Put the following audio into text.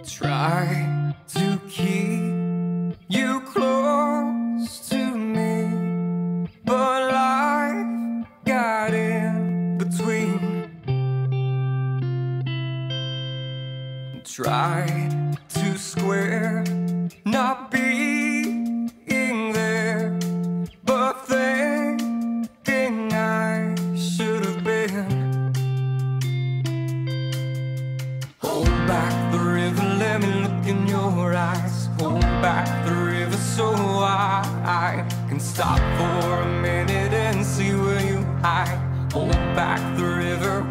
Try to keep you close to me, but life got in between. Tried to square not being there, but thinking I should have been. Hold back the river, let me look in your eyes. Hold back the river so I can stop for a minute and see where you hide. Hold back the river,